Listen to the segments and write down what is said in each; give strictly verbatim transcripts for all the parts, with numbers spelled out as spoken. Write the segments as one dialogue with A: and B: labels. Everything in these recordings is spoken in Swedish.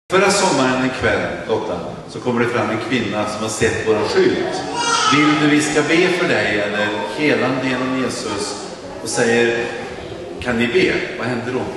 A: Förra sommaren en kväll, Lotta, så kommer det fram en kvinna som har sett våra skylt. Vill du vi ska be för dig eller helande genom Jesus? Och säger, kan ni be? Vad händer då?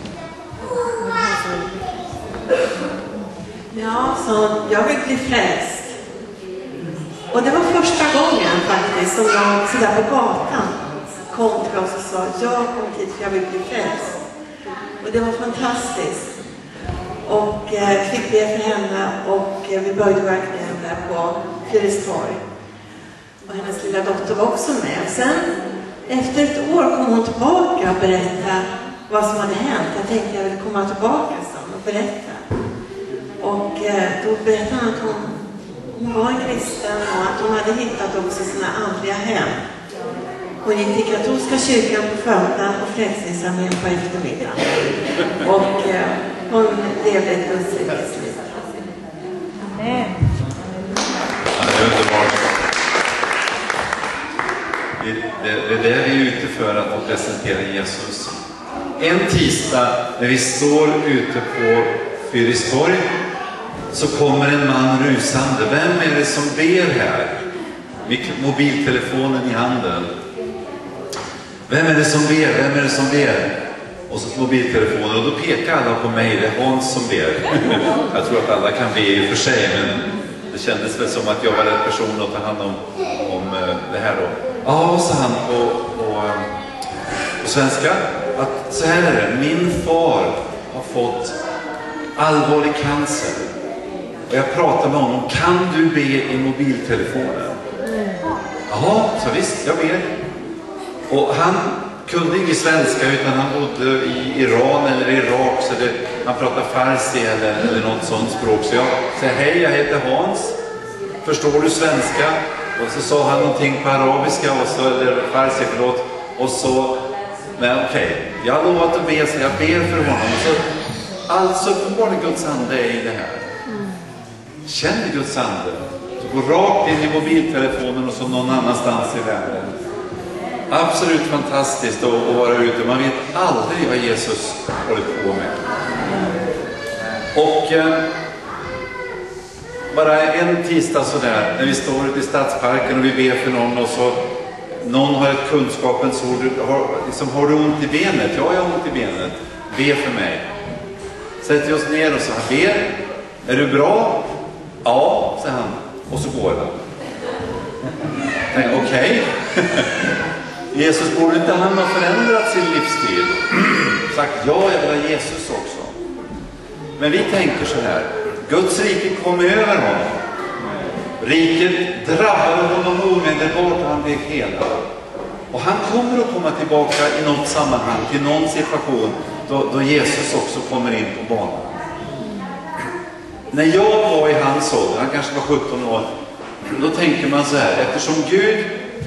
B: Ja, så jag vill bli frälst. Och det var första gången faktiskt som jag sådär på gatan kom till oss och sa, jag kom hit för jag vill bli frälst. Och det var fantastiskt. Och eh, fick be för henne och eh, vi började verkligen där på Fyristorg. Och hennes lilla dotter var också med. Sen efter ett år kom hon tillbaka och berättade vad som hade hänt. Jag tänkte jag ville komma tillbaka och berätta. Och eh, då berättade hon att hon, hon var en kristen och att hon hade hittat också sina andliga hem. Hon gick till katolska kyrkan på förmiddagen och Frälsningsarmén på eftermiddagen. Och eh, hon levde ett gudsrikes liv.
A: Ja, det är underbart. Det, det, det är det vi är ute för, att presentera Jesus. En tisdag när vi står ute på Fyristorg så kommer en man rusande. Vem är det som ber här? Med mobiltelefonen i handen. Vem är det som ber? Vem är det som ber? Och så mobiltelefonen. Och då pekar alla på mig. Det är Hans som ber. Jag tror att alla kan be i och för sig. Men det kändes väl som att jag var rätt person att ta hand om, om det här då. Ja, sa han på, på, på svenska. Att så här är det. Min far har fått allvarlig cancer. Och jag pratar med honom. Kan du be i mobiltelefonen? Ja, så visst, jag ber. Och han kunde inte svenska utan han bodde i Iran eller Irak. Så det, han pratade farsi eller, eller något sånt språk. Så jag sa, hej, jag heter Hans. Förstår du svenska? Och så sa han någonting på arabiska, och så, eller farsi, förlåt. Och så, men okej, okay, jag har lovat att be, så jag ber för honom. Så, alltså var det Guds ande i det här. Känner Guds ande. Så gå rakt in i mobiltelefonen och så någon annanstans i världen. Absolut fantastiskt att, att vara ute. Man vet aldrig vad Jesus håller på med. Och eh, bara en tisdag sådär, när vi står ute i Stadsparken och vi ber för någon och så någon har ett kunskapens ord. Har, liksom, har du ont i benet? Ja, jag har ont i benet. Be för mig. Sätter oss ner och så han ber. Är du bra? Ja, säger han. Och så går han. Okej. Okay. Jesus, borde inte han ha förändrat sin livsstil? Sagt, ja, jag vill ha Jesus också. Men vi tänker så här. Guds rike kom över honom. Riket drabbade honom omedelbart och han blev helad. Och han kommer att komma tillbaka i något sammanhang, till någon situation då, då Jesus också kommer in på banan. När jag var i hans ålder, han kanske var sjutton år, då tänker man så här, eftersom Gud,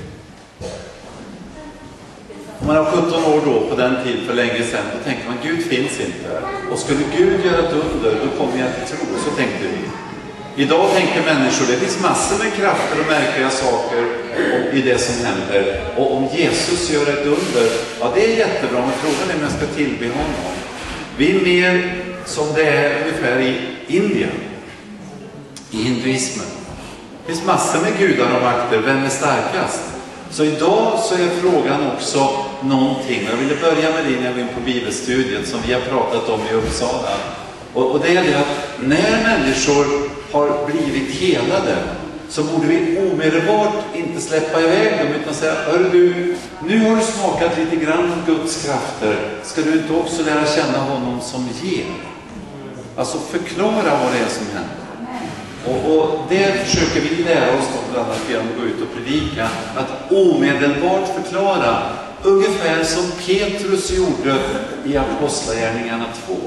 A: om man har sjutton år då på den tid för länge sedan, då tänker man Gud finns inte. Och skulle Gud göra ett under, då kommer jag att tro. Så tänkte vi. Idag tänker människor, det finns massor med krafter och märkliga saker i det som händer. Och om Jesus gör ett under, ja det är jättebra, men frågan är om jag ska tillbe honom. Vi är mer som det är ungefär i Indien, i hinduismen. Det finns massor med gudar och makter, vem är starkast? Så idag så är frågan också någonting. Jag ville börja med det när jag var in på bibelstudiet som vi har pratat om i Uppsala. Och, och det är det att när människor har blivit helade så borde vi omedelbart inte släppa iväg dem utan säga, hörru du, nu har du smakat lite grann av Guds krafter. Ska du inte också lära känna honom som ger? Alltså förklara vad det är som händer. Och, och det försöker vi lära oss då bland annat genom att gå ut och predika. Att omedelbart förklara, ungefär som Petrus gjorde i Apostlagärningarna två.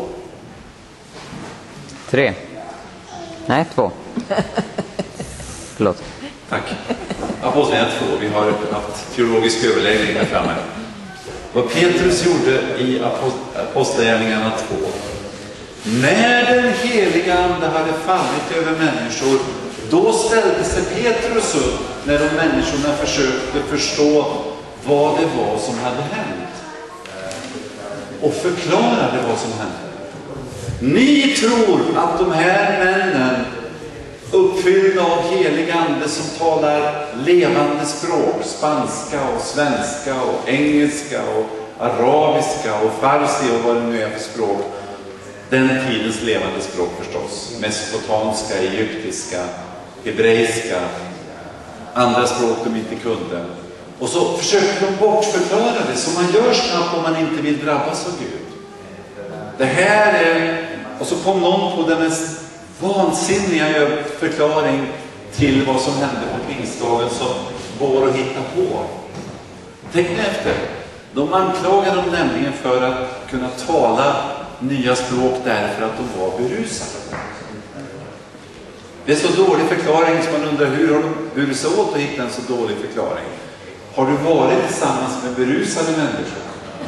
C: Tre. Nej, två. Förlåt.
A: Tack. Apostlagärningarna två, vi har haft teologisk överläggning här framme. Vad Petrus gjorde i Apostlagärningarna två. När den heliga ande hade fallit över människor, då ställde sig Petrus upp när de människorna försökte förstå vad det var som hade hänt. Och förklarade vad som hände. Ni tror att de här männen, uppfyllda av helig ande, som talar levande språk, spanska och svenska och engelska och arabiska och farsi och vad det nu är för språk, den tidens levande språk förstås, mesopotamska, egyptiska, hebreiska, andra språk de inte kunde. Och så försöker de bortförklara det som man gör snabbt om man inte vill drabbas av Gud. Det här är, och så kom någon på den mest vansinniga förklaring till vad som hände på pingstdagen som går att hitta på. Tänk efter. De anklagade dem nämligen för att kunna tala nya språk därför att de var berusade. Det är så dålig förklaring som man undrar hur har de burit sig åt att hitta en så dålig förklaring. Har du varit tillsammans med berusade människor?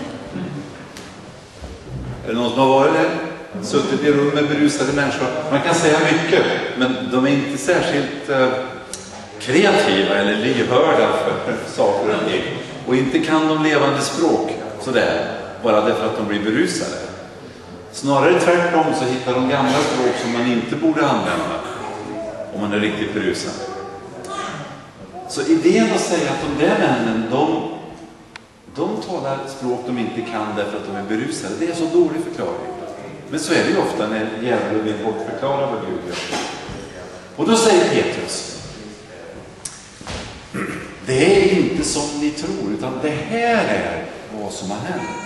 A: Är det någon som har varit där? Suttit i rum med berusade människor? Man kan säga mycket, men de är inte särskilt uh, kreativa eller lyhörda för saker och ting. Och inte kan de levande språk sådär, bara därför att de blir berusade. Snarare tvärtom så hittar de gamla språk som man inte borde använda om man är riktigt berusad. Så idén att säga att de där männen, de, de talar språk de inte kan därför att de är berusade, det är så dålig förklaring. Men så är det ju ofta när djävulen vill bortförklara vad Gud gör. Och då säger Petrus, det är inte som ni tror, utan det här är vad som har hänt.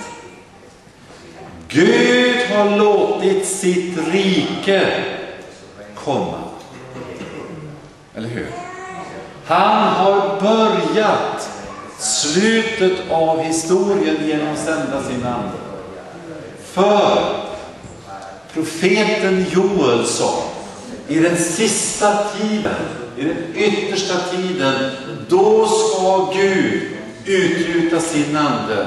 A: Gud har låtit sitt rike komma. Eller hur? Han har börjat slutet av historien genom att sända sin ande. För profeten Joel sa, i den sista tiden, i den yttersta tiden, då ska Gud utgjuta sin ande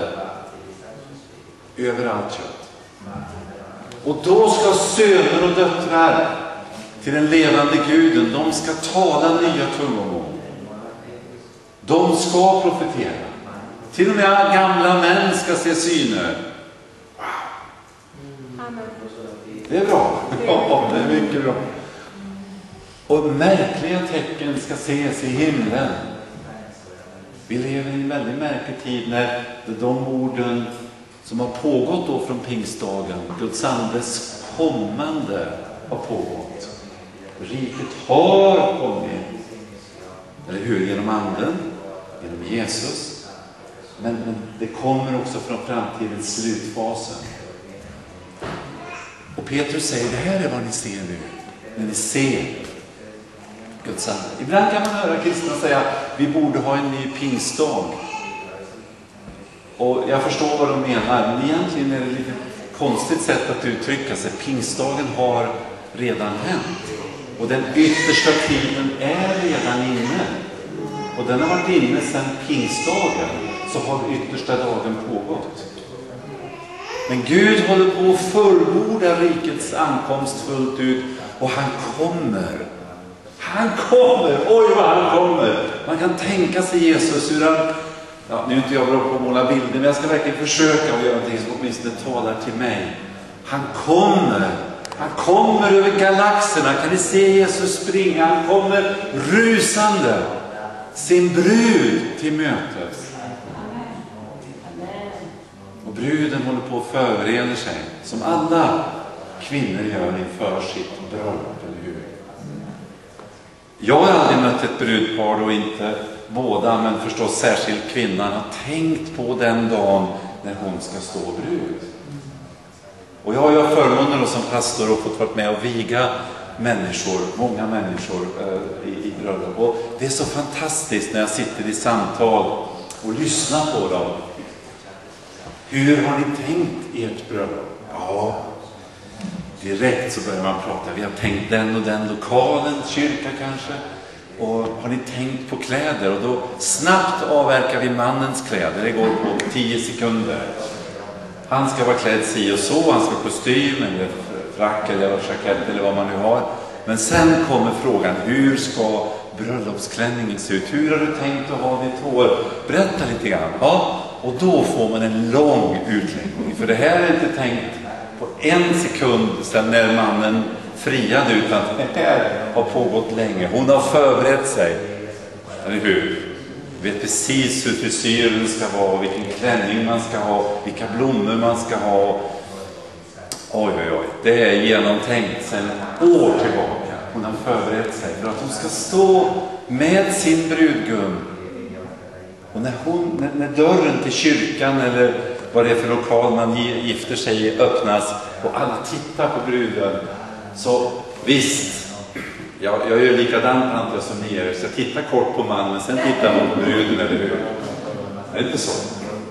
A: över allt kött. Och då ska söner och döttrar till den levande guden, de ska tala nya tungomål. De ska profetera. Till och med gamla män ska se syner. Det är bra. Ja, det är mycket bra. Och märkliga tecken ska ses i himlen. Vi lever i en väldigt märklig tid när de orden som har pågått då från pingstdagen, Guds andes kommande, har pågått. Riket har kommit. Eller hur? Genom anden, genom Jesus. Men, men det kommer också från framtidens slutfasen. Och Petrus säger, det här är vad ni ser nu. När ni ser Guds ande. Ibland kan man höra kristna säga, vi borde ha en ny pingstdag. Och jag förstår vad de menar, men egentligen är det lite konstigt sätt att uttrycka sig. Pingstdagen har redan hänt. Och den yttersta tiden är redan inne. Och den har varit inne sedan pingstdagen, så har yttersta dagen pågått. Men Gud håller på att fullborda rikets ankomst fullt ut. Och han kommer. Han kommer. Oj vad han kommer. Man kan tänka sig Jesus hur han... Ja, nu är inte jag bra på att måla bilder, men jag ska verkligen försöka att göra någonting som åtminstone talar till mig. Han kommer. Han kommer över galaxerna. Kan ni se Jesus springa? Han kommer rusande sin brud till mötes. Och bruden håller på att förbereda sig, som alla kvinnor gör inför sitt bröllop, eller hur? Jag har aldrig mött ett brudpar, och inte båda, men förstås särskilt kvinnan, har tänkt på den dagen när hon ska stå brud. Och jag har ju förmånen då som pastor och fått vara med och viga människor, många människor eh, i, i bröllop. Och det är så fantastiskt när jag sitter i samtal och lyssnar på dem. Hur har ni tänkt i ert bröllop? Ja, direkt så börjar man prata. Vi har tänkt den och den lokalen, kyrka kanske. Och har ni tänkt på kläder? Och då snabbt avverkar vi mannens kläder. Det går på tio sekunder. Han ska vara klädd si och så. Han ska ha kostym eller frack eller jackett eller vad man nu har. Men sen kommer frågan, hur ska bröllopsklänningen se ut? Hur har du tänkt att ha ditt hår? Berätta lite grann. Ja, och då får man en lång utläggning. För det här är inte tänkt på en sekund sen när mannen friade, utan det här har pågått länge. Hon har förberett sig. Eller hur? Vet precis hur frisyren ska vara, vilken klänning man ska ha, vilka blommor man ska ha. Oj, oj, oj. Det är genomtänkt sedan år tillbaka. Hon har förberett sig för att hon ska stå med sin brudgum. Och när, hon, när, när dörren till kyrkan eller vad det är för lokal man gifter sig i öppnas och alla tittar på bruden, så visst, jag, jag gör likadant antar jag som ni gör. Så jag tittar kort på mannen, men sen tittar man på bruden, eller hur? Är det inte så?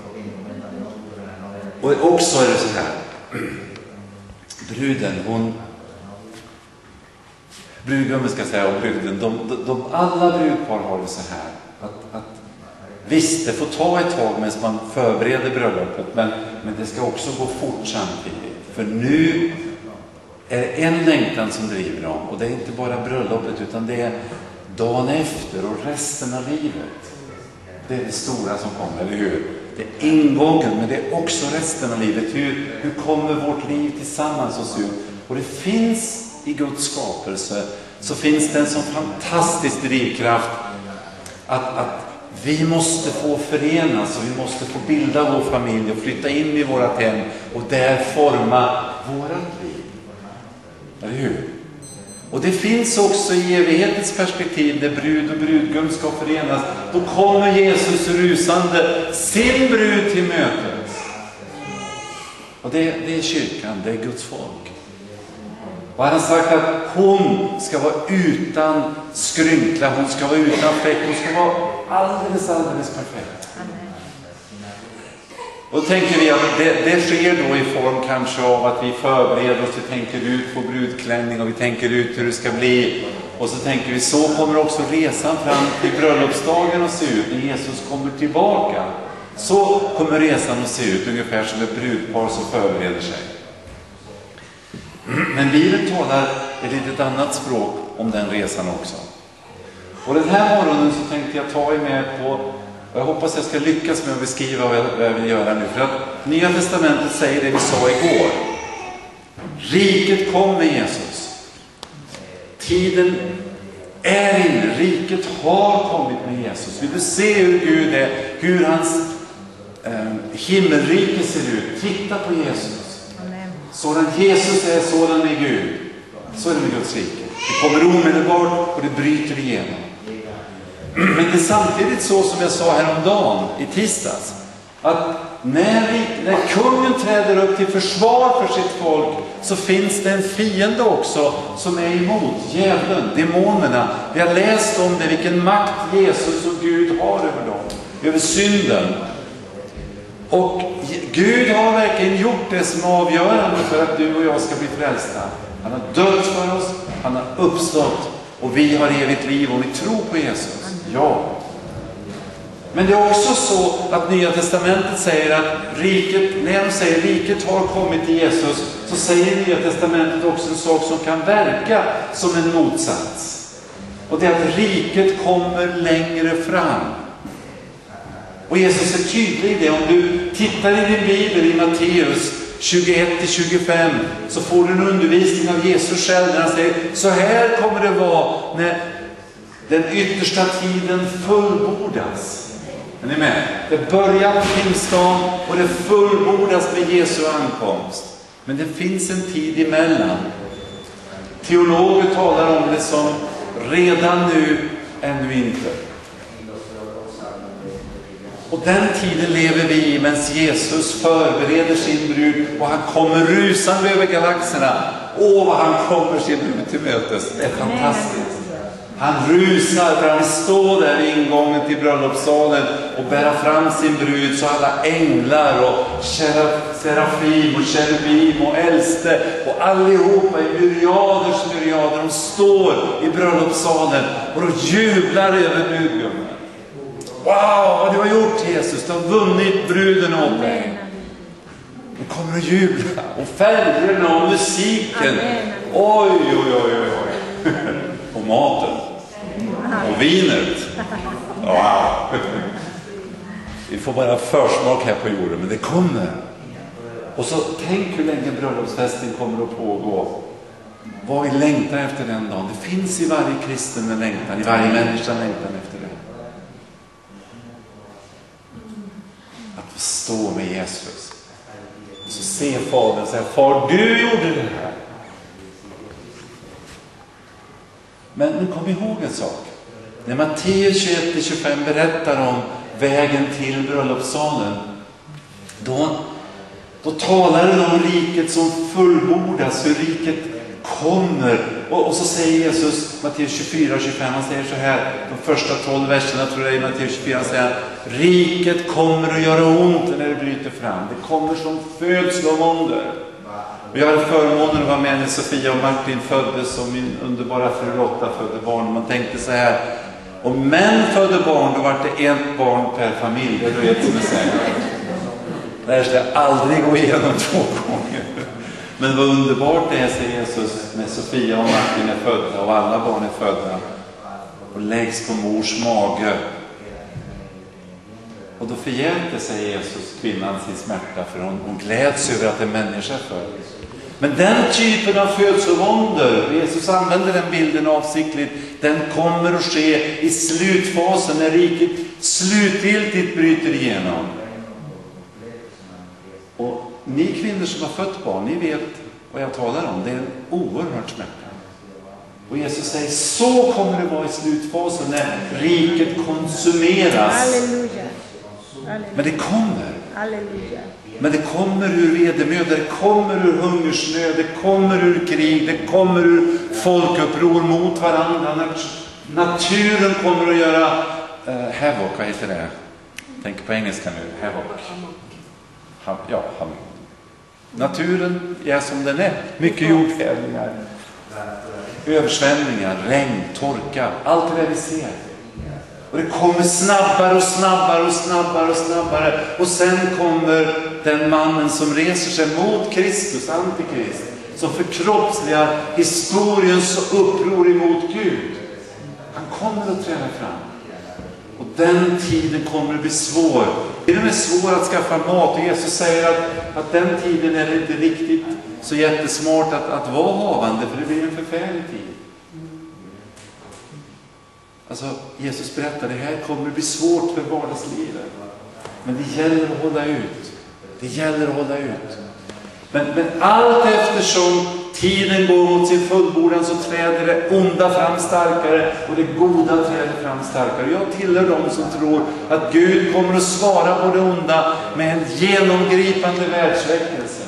A: Och också är det så här. Bruden, hon... Brudgummen ska säga och bruden, de, de, de, alla brudpar har det så här. Att, att visst, det får ta ett tag medan man förbereder bröllopet, men, men det ska också gå fort samtidigt. För nu är det en längtan som driver dem, och det är inte bara bröllopet utan det är dagen efter och resten av livet. Det är det stora som kommer, eller hur? Det är ingången, men det är också resten av livet. Hur, hur kommer vårt liv tillsammans att se ut? Och det finns i Guds skapelse, så finns det en sån fantastisk drivkraft att, att vi måste få förenas och vi måste få bilda vår familj och flytta in i vårat hem och där forma vårat liv. Eller hur? Och det finns också i evighetens perspektiv, där brud och brudgum ska förenas. Då kommer Jesus rusande sin brud till mötet. Och det, det är kyrkan, det är Guds folk. Och han har sagt att hon ska vara utan skrynkla, hon ska vara utan fläck, hon ska vara alldeles, alldeles perfekt. Och då tänker vi att det, det sker då i form kanske av att vi förbereder oss, vi tänker ut på brudklänning och vi tänker ut hur det ska bli. Och så tänker vi, så kommer också resan fram till bröllopsdagen att se ut när Jesus kommer tillbaka. Så kommer resan att se ut, ungefär som ett brudpar som förbereder sig. Men Bibeln talar ett litet annat språk om den resan också. Och den här morgonen så tänkte jag ta er med på, och jag hoppas jag ska lyckas med att beskriva vad jag vill göra nu. För att Nya Testamentet säger det vi sa igår. Riket kom med Jesus. Tiden är inne. Riket har kommit med Jesus. Vill du se hur Gud är, hur hans eh, himmelrike ser ut? Titta på Jesus. Sådan Jesus är, sådan är Gud. Så är det med Guds rike. Det kommer omedelbart och det bryter igenom. Men det är samtidigt så som jag sa häromdagen i tisdags, att när, vi, när kungen träder upp till försvar för sitt folk, så finns det en fiende också som är emot, djävulen, demonerna. Vi har läst om det, vilken makt Jesus och Gud har över dem, över synden. Och Gud har verkligen gjort det som är avgörande för att du och jag ska bli frälsta. Han har dött för oss, han har uppstått, och vi har evigt liv och vi tror på Jesus. Ja. Men det är också så att Nya Testamentet säger att riket, när de säger riket har kommit till Jesus, så säger Nya Testamentet också en sak som kan verka som en motsats. Och det är att riket kommer längre fram. Och Jesus är tydlig i det. Om du tittar i din bibel i Matteus tjugoett till tjugofem, så får du en undervisning av Jesus själv när han säger, så här kommer det vara när den yttersta tiden fullbordas. Är ni med? Det börjar på pingstdagen och det fullbordas med Jesu ankomst. Men det finns en tid emellan. Teologer talar om det som redan nu, ännu inte. Och den tiden lever vi i medan Jesus förbereder sin brud och han kommer rusande över galaxerna. Åh, vad han kommer sin brud till mötes. Det är fantastiskt. Han rusar, för han står där i ingången till bröllopssalen och bära fram sin brud, så alla änglar och serafim och cherubim och äldste och allihopa i myriaders myriader, de står i bröllopssalen och de jublar över brudgummen. Wow, vad du har gjort, Jesus. Du har vunnit bruden åt dig. De kommer att jubla. Och färgerna och musiken. Oj, oj, oj, oj, oj. Och maten. Och vinet. Wow. Vi får bara försmak här på jorden, men det kommer. Och så tänk hur länge bröllopsfesten kommer att pågå. Vad vi längtar efter den dagen. Det finns i varje kristen en längtan, i varje människa en längtan efter det. Att få stå med Jesus. Och så se Fadern och säga, Far, du gjorde det här. Men nu kom ihåg en sak. När Matteus tjugoett till tjugofem berättar om vägen till bröllopssalen, då, då talar det om riket som fullbordas, hur riket kommer. Och, och så säger Jesus, Matteus tjugofyra och tjugofem, han säger så här, de första tolv verserna tror jag i Matteus tjugofyra, han säger, riket kommer att göra ont när det bryter fram. Det kommer som födslovåndor. Och jag hade förmånen att vara med när Sofia och Martin föddes och min underbara fru Lotta födde barn. Man tänkte så här, om män födde barn, då var det ett barn per familj. Det är du vet som är säkert. Det här ska aldrig gå igenom två gånger. Men vad underbart det är, säger Jesus, när Sofia och Martin är födda och alla barn är födda och läggs på mors mage. Och då förhjälper sig Jesus kvinnan sin smärta, för hon, hon gläds över att en människa född. Men den typen av födslovåndor, Jesus använder den bilden avsiktligt, den kommer att ske i slutfasen när riket slutgiltigt bryter igenom. Och ni kvinnor som har fött barn, ni vet vad jag talar om. Det är en oerhört smärta. Och Jesus säger, så kommer det vara i slutfasen när riket konsumeras.
D: Halleluja.
A: Men det kommer.
D: Halleluja.
A: Men det kommer ur vedermöda, det kommer ur hungersnöd, det kommer ur krig, det kommer ur folkuppror mot varandra. Naturen kommer att göra uh, havoc, vad heter det? Tänk på engelska nu, havoc. Ha, ja, havoc. Naturen är som den är. Mycket jordfällningar, översvämningar, regn, torka, allt det där vi ser. Och det kommer snabbare och snabbare och snabbare och snabbare. Och sen kommer den mannen som reser sig mot Kristus, antikrist, som förkroppsligar historiens uppror emot Gud. Han kommer att träda fram. Och den tiden kommer att bli svår. Det är svår att skaffa mat. Och Jesus säger att, att den tiden är inte riktigt så jättesmart att, att vara havande, för det blir en förfärlig tid. Alltså, Jesus berättar, det här kommer att bli svårt för vardagslivet. Men det gäller att hålla ut. Det gäller att hålla ut. Men, men allt eftersom tiden går mot sin fullbordan, så träder det onda fram starkare och det goda träder fram starkare. Jag tillhör dem som tror att Gud kommer att svara på det onda med en genomgripande världsväckelse.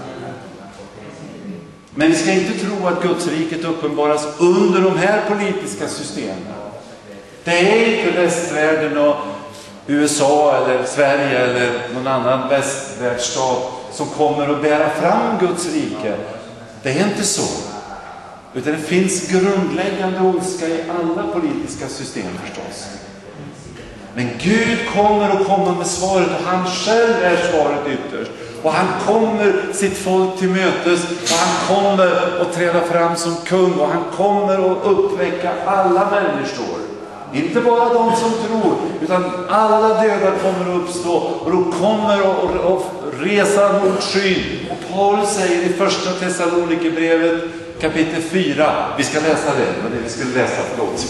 A: Men vi ska inte tro att Guds riket uppenbaras under de här politiska systemen. Det är inte västvärlden och U S A eller Sverige eller någon annan västvärldsstat som kommer att bära fram Guds rike. Det är inte så. Utan det finns grundläggande ondska i alla politiska system förstås. Men Gud kommer att komma med svaret, och han själv är svaret ytterst. Och han kommer sitt folk till mötes, och han kommer att träda fram som kung, och han kommer att uppväcka alla människor. Inte bara de som tror, utan alla döda kommer att uppstå, och de kommer att, att resa mot skyn. Och Paulus säger i första Thessalonikerbrevet kapitel fyra, vi ska läsa det, men det vi skulle läsa, förlåt.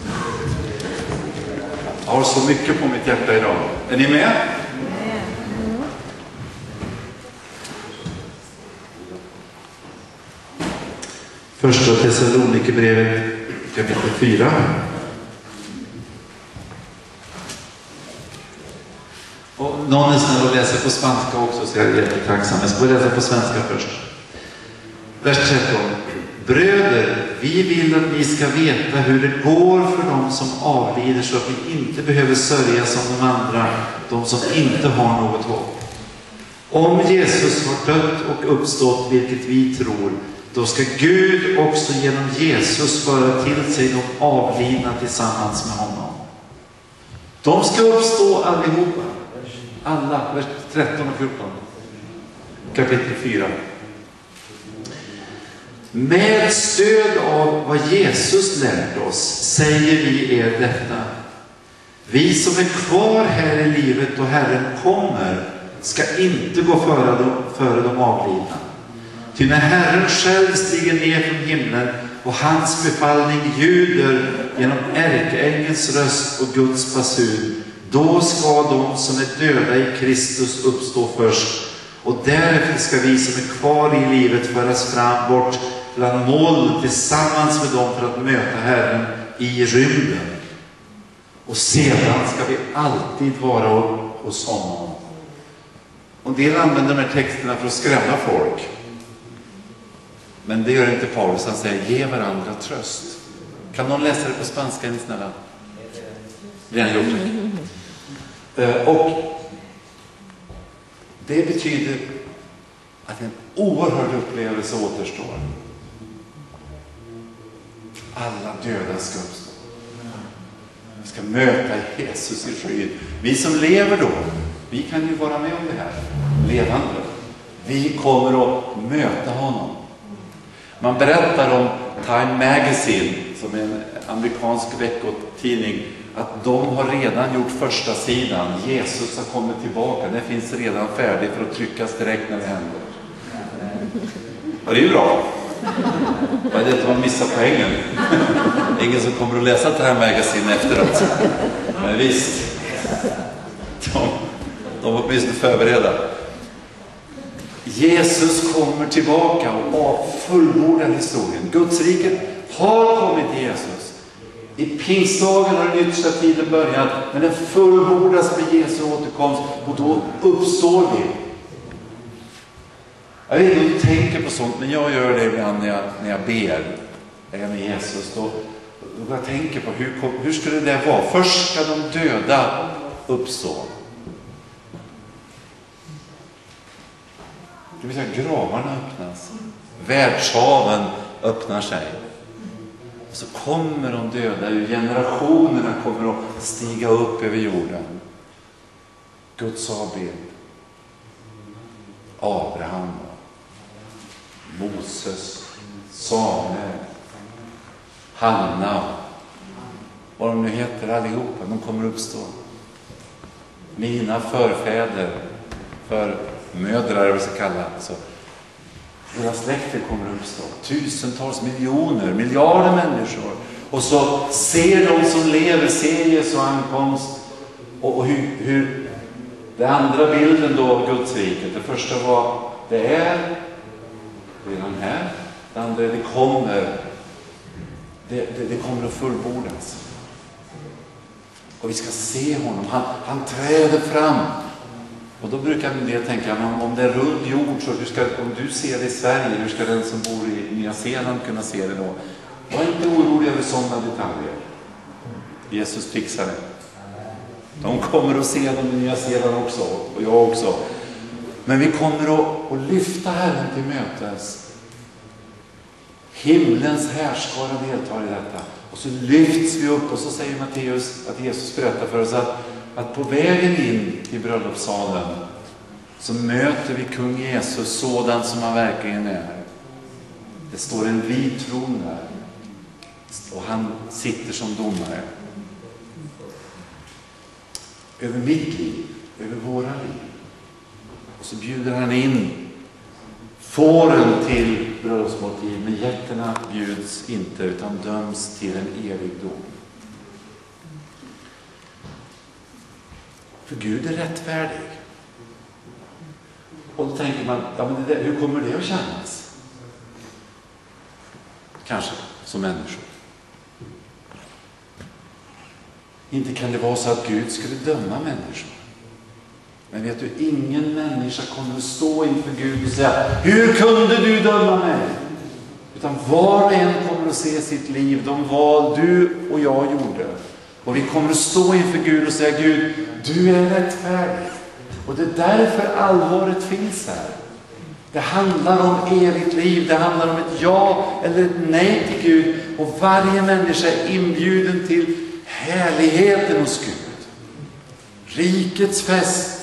A: Jag har så mycket på mitt hjärta idag. Är ni med? Första Thessalonikerbrevet kapitel fyra. Och någon är snäll och läser på spanska också, så jag är jättetacksam. Jag ska läsa på svenska först. Vers tretton. Bröder, vi vill att ni ska veta hur det går för dem som avlider, så att vi inte behöver sörja som de andra, de som inte har något hopp. Om Jesus har dött och uppstått, vilket vi tror, då ska Gud också genom Jesus föra till sig de avlidna tillsammans med honom. De ska uppstå allihopa. Alla, vers tretton och fjorton. Kapitel fyra. Med stöd av vad Jesus lärt oss säger vi er detta. Vi som är kvar här i livet och Herren kommer ska inte gå före de, före de avlidna. Ty när Herren själv stiger ner från himlen och hans befallning ljuder genom ärkeängelns röst och Guds basun, då ska de som är döda i Kristus uppstå först. Och därefter ska vi som är kvar i livet föras fram bort bland moln tillsammans med dem för att möta Herren i rymden. Och sedan ska vi alltid vara hos honom. Och en del använder de här texterna för att skrämma folk. Men det gör inte Paulus. Han säger, ge varandra tröst. Kan någon läsa det på spanska, ni snälla? Redan gjort det. Och det betyder att en oerhörd upplevelse återstår. Alla döda ska uppstå. Vi ska möta Jesus i skydd. Vi som lever då, vi kan ju vara med om det här. Levande. Vi kommer att möta honom. Man berättar om Time Magazine, som är en amerikansk veckotidning, att de har redan gjort första sidan. Jesus har kommit tillbaka. Den finns redan färdig för att tryckas direkt när det händer. Ja, det är ju bra. Vad är det att man missar poängen? Ingen som kommer att läsa Time Magazine efteråt. Men visst, de, de var åtminstone förberedda. Jesus kommer tillbaka och fullbordar historien. Guds rike har kommit till Jesus. I pingstdagen har den yttersta tiden börjat, men den fullbordas med Jesu återkomst, och då uppstår vi. Jag vet inte om du tänker på sånt, men jag gör det ibland när jag, när jag ber. Jag är med Jesus. Då, då jag tänker på hur, hur skulle det vara? Först ska de döda uppstå. Det vill säga, gravarna öppnas. Världshaven öppnar sig. Och så kommer de döda ur, generationerna kommer att stiga upp över jorden. Guds avbild. Abraham, Moses, Samuel, Hanna, vad de nu heter allihopa, de kommer uppstå. Mina förfäder, för mödrar vi ska kalla, alltså, våra släkter kommer uppstå. Tusentals miljoner, miljarder människor. Och så ser de som lever, ser Jesu ankomst. Och, och hur, hur det andra bilden då av Guds riket. Det första var, det är redan här. Det andra är, det kommer. Det, det, det kommer att fullbordas. Och vi ska se honom. Han, han träder fram. Och då brukar en del tänka, men om det är rund jord, så hur ska, om du ser det i Sverige, hur ska den som bor i Nya Zeeland kunna se det då? Var inte orolig över sådana detaljer. Jesus fixar det. De kommer att se dem i Nya Zeeland också, och jag också. Men vi kommer att, att lyfta Herren till mötes. Himlens härskara deltar i detta. Och så lyfts vi upp, och så säger Matteus, att Jesus berättar för oss att, att på vägen in i bröllopssalen så möter vi kung Jesus sådan som han verkligen är. Det står en vit tron där. Och han sitter som domare. Över mitt liv, över våra liv. Och så bjuder han in fåren till bröllopsmåltid, men getterna bjuds inte, utan döms till en evig dom. För Gud är rättfärdig. Och då tänker man, ja, men det där, hur kommer det att kännas? Kanske som människor. Inte kan det vara så att Gud skulle döma människor. Men vet du, ingen människa kommer att stå inför Gud och säga, hur kunde du döma mig? Utan var och en kommer att se sitt liv, de val du och jag gjorde. Och vi kommer att stå inför Gud och säga, Gud, du är rättfärdig. Och det är därför allvaret finns här. Det handlar om evigt liv, det handlar om ett ja eller ett nej till Gud. Och varje människa är inbjuden till härligheten hos Gud. Rikets fest,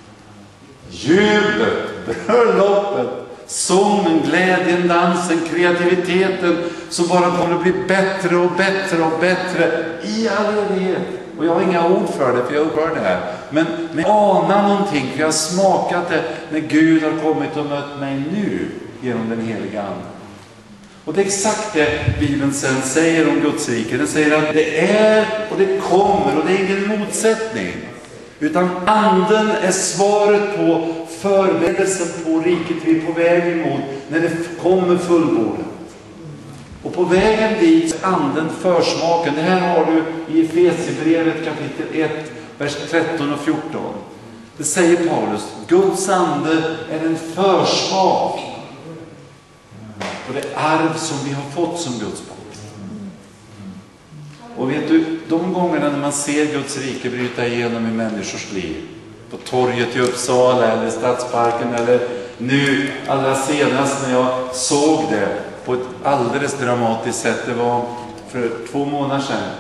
A: jublet, bröllopet, sången, glädjen, dansen, kreativiteten som bara kommer att bli bättre och bättre och bättre i all evighet.
D: Och jag har inga ord för det, för jag upphör det här. Men, men jag anar någonting, för jag har smakat det när Gud har kommit och mött mig nu genom den heliga Ande. Och det är exakt det Bibeln sen säger om Guds rike. Den säger att det är och det kommer, och det är ingen motsättning. Utan anden är svaret på förberedelsen på riket vi är på väg emot när det kommer fullbordat. Och på vägen dit är anden försmaken. Det här har du i Efesierbrevet kapitel ett, vers tretton och fjorton. Det säger Paulus, Guds ande är en försmak på det arv som vi har fått som Guds barn. Och vet du, de gångerna när man ser Guds rike bryta igenom i människors liv, på torget i Uppsala eller Stadsparken, eller nu allra senast när jag såg det på ett alldeles dramatiskt sätt, det var för två månader sedan,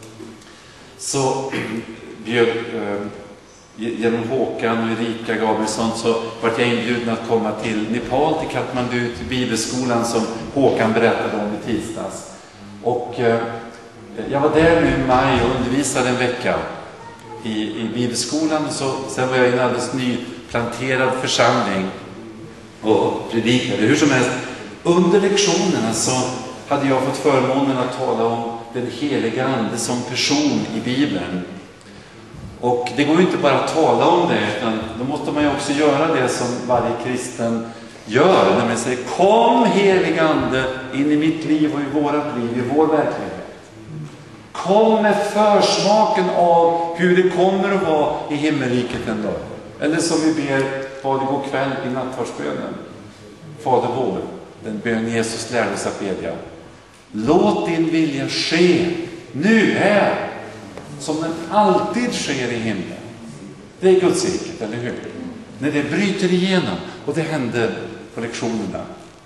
D: så bjöd eh, genom Håkan och Erika Gabrielsson så var jag inbjuden att komma till Nepal, till Kathmandu, till bibelskolan som Håkan berättade om i tisdags. Och eh, jag var där nu i maj och undervisade en vecka i, i bibelskolan, och så, sen var jag i en alldeles nyplanterad församling och predikade. Hur som helst, under lektionerna så hade jag fått förmånen att tala om den heliga ande som person i Bibeln. Och det går ju inte bara att tala om det, utan då måste man ju också göra det som varje kristen gör, när man säger, kom helig ande in i mitt liv och i vårat liv, i vår verklighet. Kom med försmaken av hur det kommer att vara i himmelriket en dag. Eller som vi ber Fader går kväll i nattvardsbönen. Fader vår, den bön Jesus lärde oss att bedja. Låt din vilja ske nu här, som den alltid sker i himlen. Det är Guds riket, eller hur? När det bryter igenom, och det hände på lektionerna.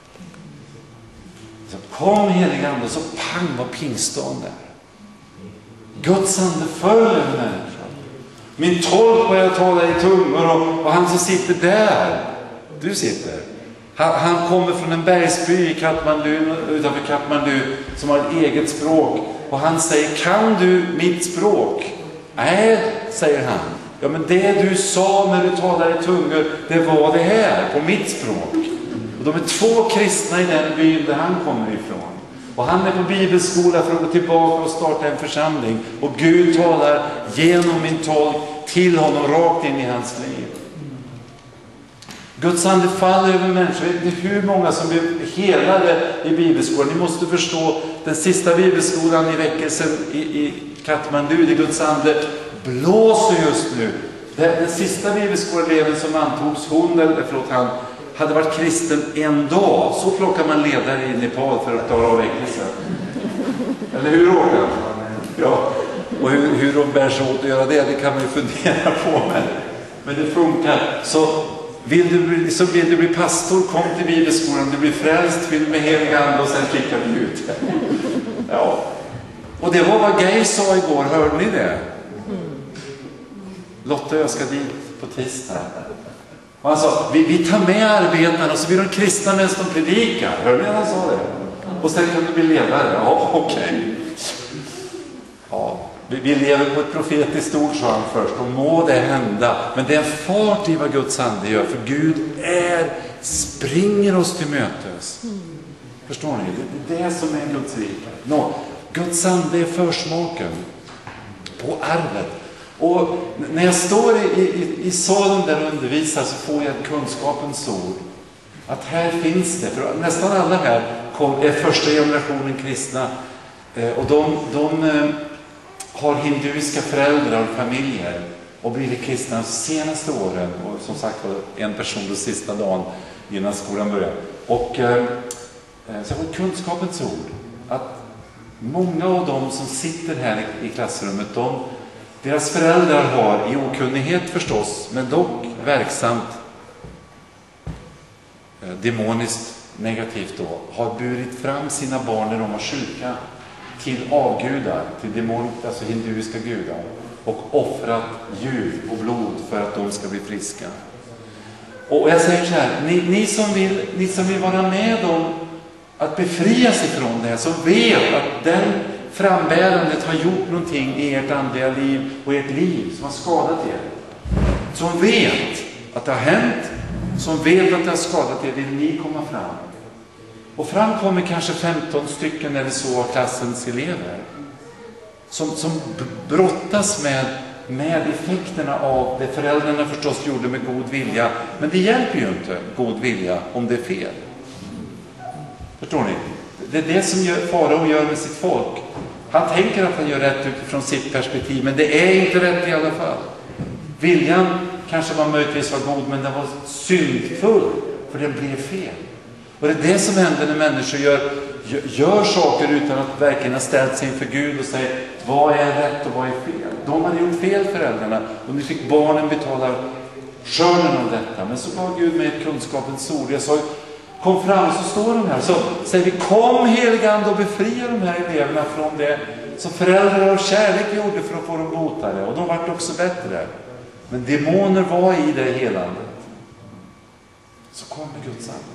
D: Så kom helig ande, så pang var pingstdagen där. Guds ande följer människan. Min tolk börjar tala i tungor, och, och han som sitter där, du sitter, han, han kommer från en bergsby i Kathmandu, utanför Kathmandu, som har ett eget språk. Och han säger, kan du mitt språk? Nej, säger han. Ja, men det du sa när du talade i tungor, det var det här, på mitt språk. Och de är två kristna i den byn där han kommer ifrån. Och han är på bibelskola för att gå tillbaka och starta en församling. Och Gud talar genom min tolk till honom rakt in i hans liv. Guds ande faller över människor. Vet ni hur många som blir helade i bibelskolan? Ni måste förstå, den sista bibelskolan i väckelsen i, i Kathmandu, det Guds ande blåser just nu. Den, den sista bibelskoleeleven som antogs, hon, eller förlåt han, hade varit kristen en dag. Så plockar man ledare i Nepal för att klara av väckelsen. Eller hur, Håkan? Ja. Och hur, hur de bär sig åt att göra det, det kan man ju fundera på. Men, men det funkar. Så vill du, bli, så vill du bli pastor, kom till bibelskolan, du blir frälst, fyll med helig ande och sen skickar vi ut. Ja. Och det var vad Geir sa igår, hörde ni det? Lotta och jag ska dit på tisdag. Och han sa, vi, vi tar med arbetarna och så blir de kristna medan de predikar. Hörde ni han sa det? Och sen kan du bli ledare. Ja, okej. Okay. Ja, vi, vi lever på ett profetiskt ord, sa han först. Och må det hända. Men det är en fart i vad Guds ande gör. För Gud är, springer oss till mötes. Förstår ni? Det är det som är Guds rike. No, Guds ande är försmaken på arvet. Och när jag står i, i, i salen där och undervisar så får jag kunskapens ord. Att här finns det. För nästan alla här kom, är första generationen kristna. Eh, och de, de eh, har hinduiska föräldrar och familjer. Och blivit kristna de senaste åren. Och som sagt var en person den sista dagen innan skolan började. Och eh, så har kunskapens ord. Att många av dem som sitter här i, i klassrummet, de deras föräldrar har, i okunnighet förstås, men dock verksamt, eh, demoniskt negativt då, har burit fram sina barn när de var sjuka till avgudar, till demon, alltså hinduiska gudar, och offrat djur och blod för att de ska bli friska. Och jag säger så här, ni, ni, som, vill, ni som vill vara med om att befria sig från det här, så vet att den frambärandet har gjort någonting i ert andliga liv och ert liv som har skadat er. Som vet att det har hänt, som vet att det har skadat er, vill ni komma fram. Och fram kommer kanske femton stycken eller så av klassens elever. Som, som brottas med, med effekterna av det föräldrarna förstås gjorde med god vilja. Men det hjälper ju inte god vilja om det är fel. Förstår ni? Det är det som gör, farao gör med sitt folk. Han tänker att han gör rätt utifrån sitt perspektiv, men det är inte rätt i alla fall. Viljan kanske var möjligtvis var god, men den var syndfull, för den blev fel. Och det är det som händer när människor gör, gör saker utan att verkligen ha ställt sig inför Gud och säger vad är rätt och vad är fel. De hade gjort fel, föräldrarna, och nu fick barnen betala skörden av detta. Men så var Gud med kunskapens ord. Jag sa, kom fram, så står de här. Så säger vi, kom helige Ande och befria de här eleverna från det som föräldrar och kärlek gjorde för att få dem botade. Och de vart också bättre. Men demoner var i det helandet. Så kommer Guds ande.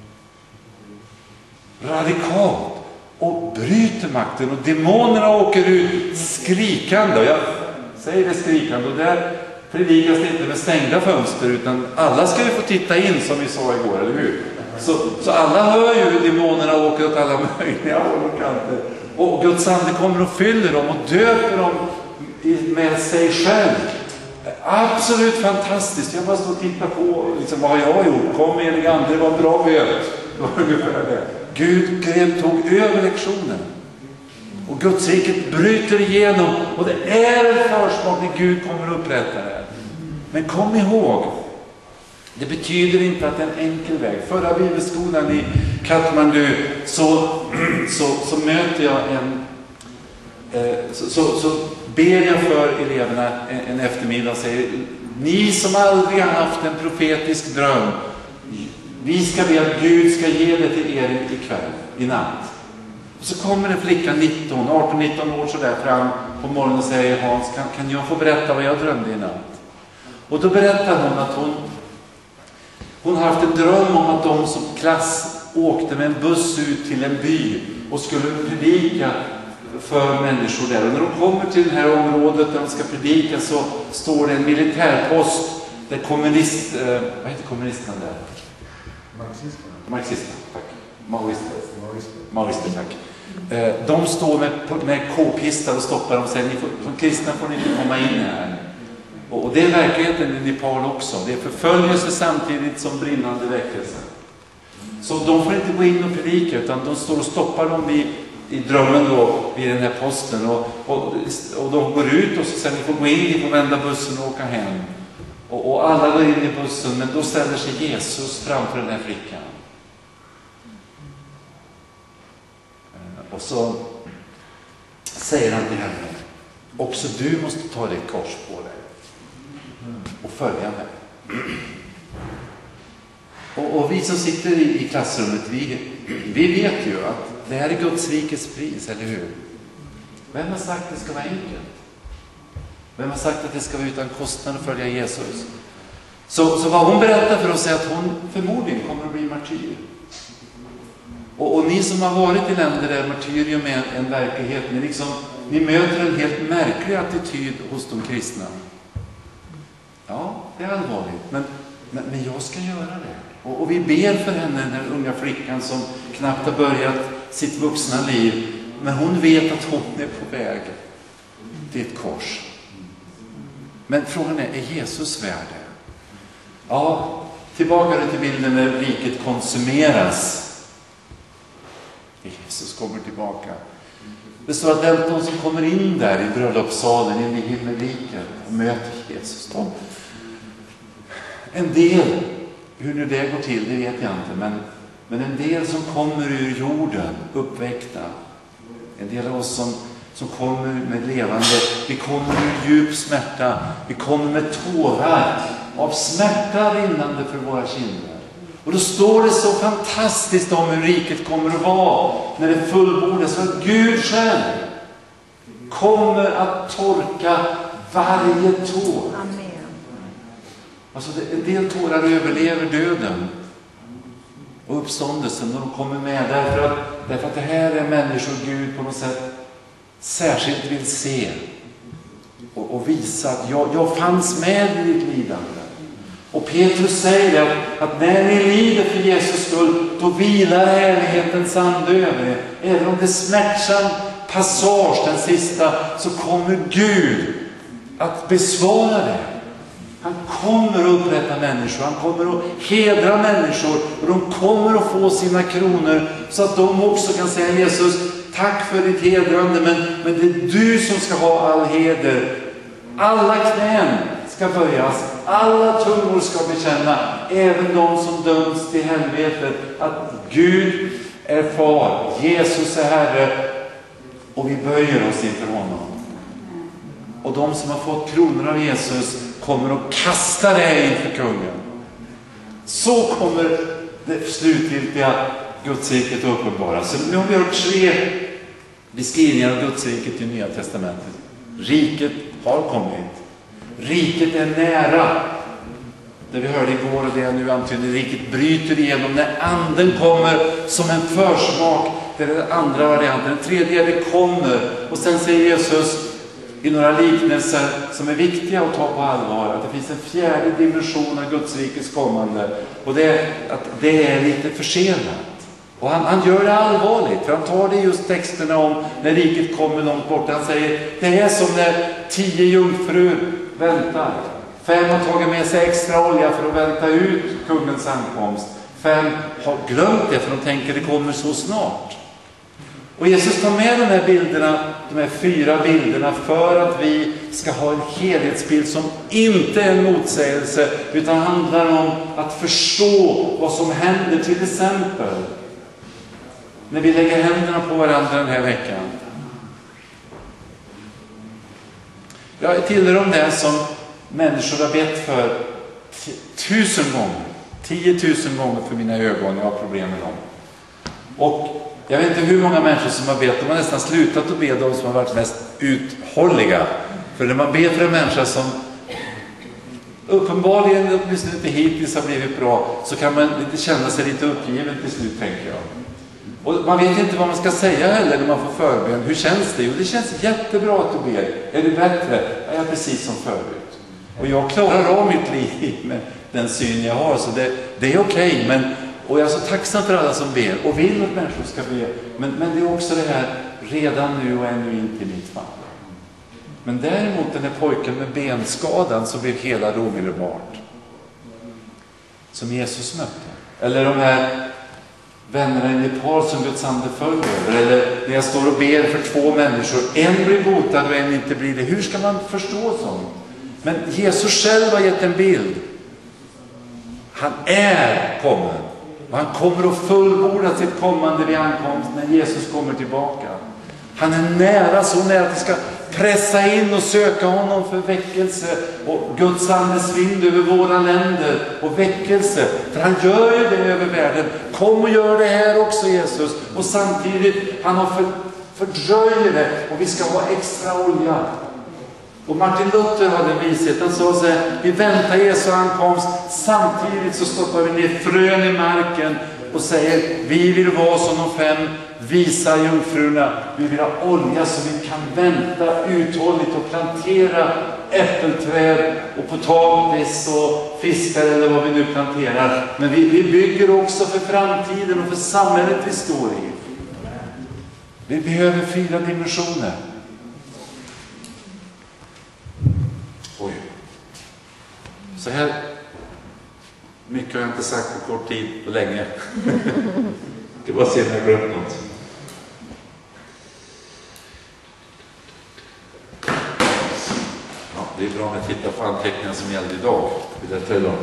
D: Radikalt. Och bryter makten. Och demonerna åker ut skrikande. Och jag säger det skrikande. Och där predikas det inte med stängda fönster. Utan alla ska ju få titta in, som vi sa igår, eller hur? Så, så alla hör ju hur demonerna åker åt alla möjliga håll och kanter. Och Guds ande kommer och fyller dem och döper dem med sig själv. Absolut fantastiskt. Jag bara står och tittar på liksom, vad jag har gjort. Kom helige Ande, det var bra vet. Det var ungefär det. Gud grep tog över lektionen. Och Guds riket bryter igenom. Och det är en försmak när Gud kommer att upprätta det. Men kom ihåg, det betyder inte att det är en enkel väg. Förra bibelskolan i Kathmandu så, så, så möter jag en... Eh, så, så, så ber jag för eleverna en, en eftermiddag och säger, ni som aldrig har haft en profetisk dröm, vi ska be att Gud ska ge det till er ikväll, i natt. Och så kommer en flicka nitton, arton nitton år så där fram på morgonen och säger, Hans, kan, kan jag få berätta vad jag drömde i natt? Och då berättar hon att hon Hon har haft en dröm om att de som klass åkte med en buss ut till en by och skulle predika för människor där. Och när de kommer till det här området där de ska predika så står det en militärpost där kommunist... Eh, vad heter kommunisterna där?
E: Marxisterna.
D: Marxisterna, tack. Maoister. Maoister, tack. Eh, de står med, med k-pistar och stoppar dem och säger, ni får, som kristna får ni inte komma in här. Och det är verkligheten i Nepal också. Det är förföljelse samtidigt som brinnande väckelse. Så de får inte gå in och predika, utan de står och stoppar dem i, i drömmen då, vid den här posten. Och, och, och de går ut och så säger, ni får gå in, ni får vända bussen och åka hem. Och, och alla går in i bussen, men då ställer sig Jesus framför den här flickan. Och så säger han till henne, också du måste ta ditt kors på dig och följa mig. Och, och vi som sitter i, i klassrummet, vi, vi vet ju att det här är Guds rikes pris, eller hur? Vem har sagt att det ska vara enkelt? Vem har sagt att det ska vara utan kostnad att följa Jesus? Så, så vad hon berättar för oss är att hon förmodligen kommer att bli martyr. Och, och ni som har varit i länder där martyrium är en, en verklighet, ni, liksom, ni möter en helt märklig attityd hos de kristna. Ja, det är allvarligt, men, men, men jag ska göra det. Och, och vi ber för henne, den här unga flickan som knappt har börjat sitt vuxna liv, men hon vet att hon är på väg till ett kors. Men frågan är, är Jesus värd det? Ja, tillbaka till bilden när riket konsumeras. Jesus kommer tillbaka. Det står att de som kommer in där i bröllopssalen, in i himmelriket och möter Jesus. De, en del, hur nu det går till, det vet jag inte. Men, men en del som kommer ur jorden, uppväckta. En del av oss som, som kommer med levande. Vi kommer ur djup smärta. Vi kommer med tårar av smärta rinnande för våra kinder. Och då står det så fantastiskt om hur riket kommer att vara när det fullbordas. För Gud själv kommer att torka varje tår.
B: Amen.
D: Alltså en del tårar överlever döden och uppståndelsen när de kommer med. Därför att, därför att det här är människor Gud på något sätt särskilt vill se och, och visa att jag, jag fanns med i ditt lidande. Och Petrus säger att, att när ni lider för Jesus skull, då vilar härlighetens ande över er. Även om det är smärtsam passage, den sista, så kommer Gud att besvara det. Han kommer att upprätta människor, han kommer att hedra människor, och de kommer att få sina kronor så att de också kan säga: Jesus, tack för ditt hedrande, men, men det är du som ska ha all heder. Alla knän ska böjas, alla tungor ska bekänna, även de som döms till helvetet, att Gud är far, Jesus är Herre, och vi böjer oss inför honom. Och de som har fått kronor av Jesus kommer att kasta det inför kungen. Så kommer det slutgiltiga Gudsriket att uppenbaras. Så nu har vi hört tre beskrivningar av Gudsriket i Nya testamentet. Riket har kommit. Riket är nära. Det vi hörde igår och det jag nu antyder, riket bryter igenom när anden kommer som en försmak. Det är den andra varianten. Den tredje är det kommer. Och sen säger Jesus i några liknelser som är viktiga att ta på allvar, att det finns en fjärde dimension av Guds rikes kommande, och det är att det är lite försenat. Och han, han gör det allvarligt, för han tar det just texterna om när riket kommer långt bort. Han säger, det är som när tio jungfrur väntar. Fem har tagit med sig extra olja för att vänta ut kungens ankomst. Fem har glömt det för de tänker det kommer så snart. Och Jesus tar med de här bilderna, de här fyra bilderna, för att vi ska ha en helhetsbild som inte är en motsägelse, utan handlar om att förstå vad som händer. Till exempel när vi lägger händerna på varandra den här veckan. Jag tillhör de där som människor har bett för tusen gånger, tiotusen gånger för mina ögon. Jag har problem med dem. Och jag vet inte hur många människor som har bett. De har nästan slutat att be, de som har varit mest uthålliga. För när man ber för en människa som uppenbarligen, åtminstone inte hittills, har blivit bra, så kan man lite känna sig lite uppgiven till slut, tänker jag. Och man vet inte vad man ska säga heller när man får förbön. Hur känns det? Jo, det känns jättebra att du ber. Är det bättre? Ja, jag är precis som förut. Och jag klarar av mitt liv med den syn jag har, så det, det är okej. Okay, men och jag är så tacksam för alla som ber och vill att människor ska be. Men, men det är också det här, redan nu och ännu inte i mitt fall. Men däremot den här pojken med benskadan som blev hela omedelbart, som Jesus mötte. Eller de här vännerna i Nepal som Guds ande följer över. Eller när jag står och ber för två människor, en blir botad och en inte blir det. Hur ska man förstå sånt? Men Jesus själv har gett en bild. Han är kommen. Och han kommer att fullborda sitt kommande vid ankomst när Jesus kommer tillbaka. Han är nära, så nära att vi ska pressa in och söka honom för väckelse och Guds andes vind över våra länder och väckelse. För han gör ju det över världen. Kom och gör det här också, Jesus. Och samtidigt, han har för, fördröjer det och vi ska ha extra olja. Och Martin Luther hade en vishet. Han sa så här: vi väntar Jesu ankomst, samtidigt så stoppar vi ner frön i marken och säger, vi vill vara som de fem visa jungfrurna. Vi vill ha olja så vi kan vänta uthålligt och plantera äppelträd och potatis och fiskar eller vad vi nu planterar. Men vi, vi bygger också för framtiden och för samhället vi står i. Vi behöver fyra dimensioner. Oj. Så här mycket har jag inte sagt på kort tid och länge. Det var se om jag glömt något. Ja, det är bra om jag tittar på anteckningar som gällde idag. Vid detta idag.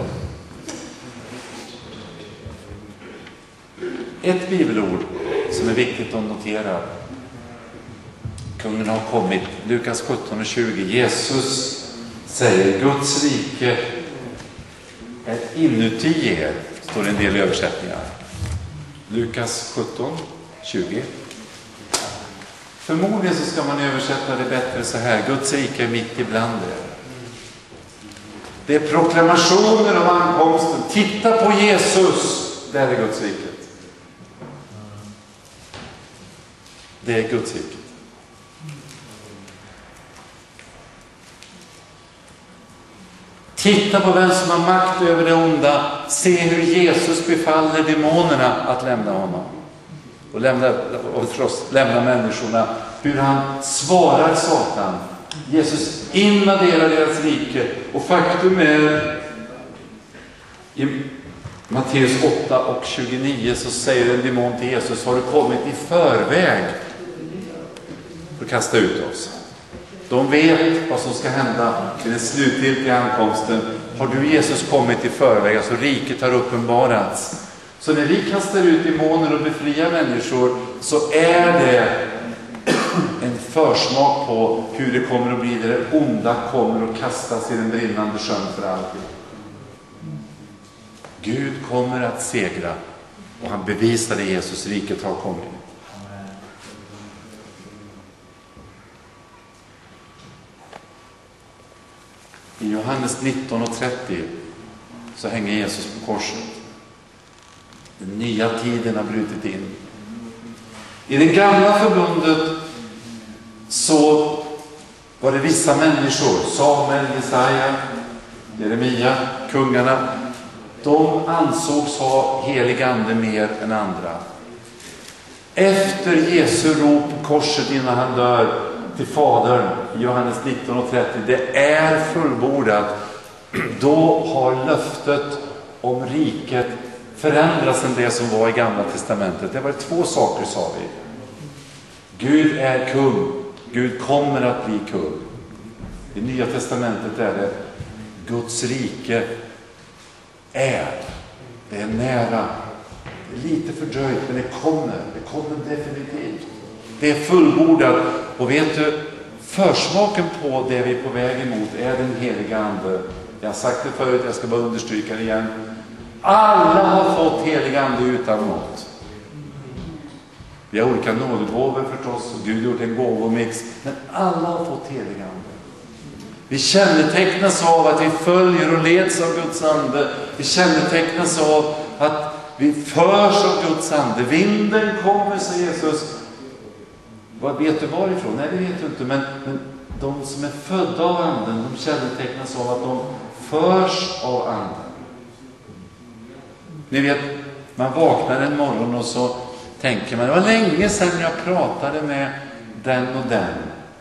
D: Ett bibelord som är viktigt att notera. Kungen har kommit. Lukas sjutton och tjugo. Jesus säger, Guds rike är inuti er, står det en del översättningar. Lukas sjutton tjugo. Förmodligen så ska man översätta det bättre så här: Guds rike är mitt ibland er. Det är proklamationer av ankomsten. Titta på Jesus, där är Guds riket. Det är Guds riket. Titta på vem som har makt över det onda. Se hur Jesus befaller demonerna att lämna honom. Och lämna, och förstås, lämna människorna. Hur han svarar Satan. Jesus invaderar deras rike. Och faktum är, i Matteus åtta och tjugonio så säger en demon till Jesus: har du kommit i förväg för att kasta ut oss? De vet vad som ska hända till den slutgiltiga ankomsten. Har du, Jesus, kommit i förväg, alltså riket har uppenbarats. Så när vi kastar ut demoner och befriar människor så är det en försmak på hur det kommer att bli när det onda kommer att kastas i den brinnande sjön för alltid. Gud kommer att segra, och han bevisade Jesus, riket har kommit. I Johannes nitton och trettio så hänger Jesus på korset. Den nya tiden har brutit in. I det gamla förbundet så var det vissa människor, Samuel, Jesaja, Jeremia, kungarna, de ansågs ha helig ande mer än andra. Efter Jesu rop på korset innan han dör till Fadern i Johannes nitton och trettio, det är fullbordat, då har löftet om riket förändrats än det som var i Gamla testamentet. Det var två saker, sa vi. Gud är kung. Gud kommer att bli kung. I Nya testamentet är det Guds rike är. Det är nära. Det är lite fördröjt, men det kommer. Det kommer definitivt. Det är fullbordat. Och vet du, försmaken på det vi är på väg emot är den heliga ande. Jag har sagt det förut, jag ska bara understryka det igen. Alla har fått helig ande utan mått. Vi har olika nådegåvor förstås, och Gud har gjort en gåvomix, men alla har fått helig ande. Vi kännetecknas av att vi följer och leds av Guds ande. Vi kännetecknas av att vi förs av Guds ande. Vinden kommer, säger Jesus. Vad vet du varifrån? Nej, det vet du inte, men, men de som är födda av anden, de kännetecknas av att de förs av anden. Ni vet, man vaknar en morgon och så tänker man, det var länge sedan jag pratade med den och den.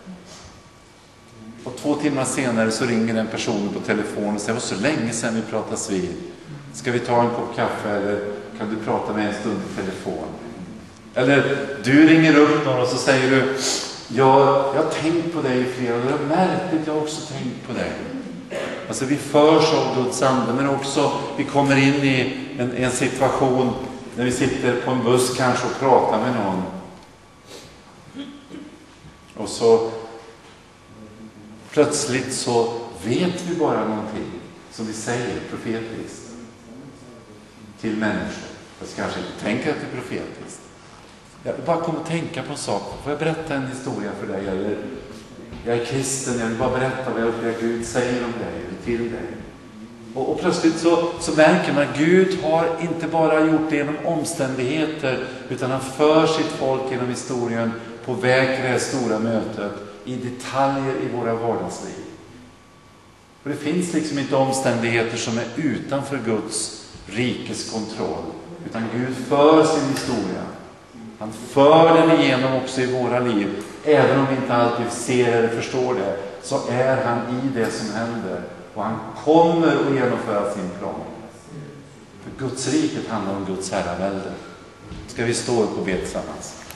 D: Och två timmar senare så ringer den personen på telefon och säger, det var så länge sedan vi pratades vid. Ska vi ta en kopp kaffe eller kan du prata med en stund i telefon? Eller du ringer upp någon och så säger du, jag, jag har tänkt på dig i flera år, jag har märkt att jag också tänkt på dig. Alltså vi förs av Guds ande, men också vi kommer in i en, en situation när vi sitter på en buss kanske och pratar med någon. Och så plötsligt så vet vi bara någonting som vi säger profetiskt till människor. Jag ska kanske inte tänka att det är profetiskt. Jag bara kommer att tänka på en sak. Får jag berätta en historia för dig? Eller jag är kristen, jag vill bara berätta vad jag Gud säger om dig eller till dig. Och, och plötsligt så, så märker man att Gud har inte bara gjort det genom omständigheter, utan han för sitt folk genom historien på väg till det här stora mötet i detaljer i våra vardagsliv. Och det finns liksom inte omständigheter som är utanför Guds rikes kontroll, utan Gud för sin historia. Han för den igenom också i våra liv. Även om vi inte alltid ser eller förstår det, så är han i det som händer. Och han kommer att genomföra sin plan. För Guds riket handlar om Guds herravälde. Ska vi stå upp och be tillsammans?